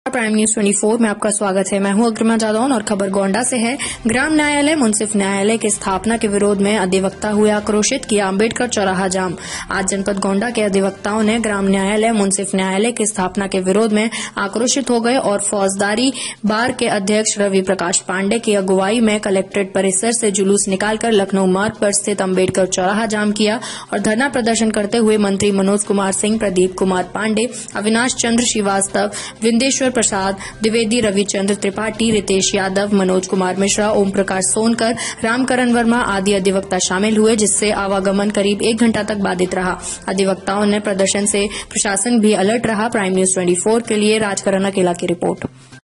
Prime news 24 में आपका स्वागत है। मैं हूं अग्रिमा जादौन और खबर गोंडा से है। ग्राम न्यायालय मुंसिफ न्यायालय की स्थापना के विरोध में अधिवक्ता हुए आक्रोशित, किया अम्बेडकर चौराहा जाम। आज जनपद गोंडा के अधिवक्ताओं ने ग्राम न्यायालय मुंसिफ न्यायालय की स्थापना के विरोध में आक्रोशित हो गए और फौजदारी बार के अध्यक्ष रवि प्रकाश पांडे की अगुवाई में कलेक्ट्रेट परिसर से जुलूस निकालकर लखनऊ मार्ग पर स्थित अम्बेडकर चौराहा जाम किया और धरना प्रदर्शन करते हुए मंत्री मनोज कुमार सिंह, प्रदीप कुमार पांडे, अविनाश चंद्र श्रीवास्तव, विंदेश्वर प्रसाद द्विवेदी, रविचंद्र त्रिपाठी, रितेश यादव, मनोज कुमार मिश्रा, ओम प्रकाश सोनकर, रामकरण वर्मा आदि अधिवक्ता शामिल हुए, जिससे आवागमन करीब 1 घंटा तक बाधित रहा। अधिवक्ताओं ने प्रदर्शन से प्रशासन भी अलर्ट रहा। प्राइम न्यूज 24 के लिए राजकरण अकेला की रिपोर्ट।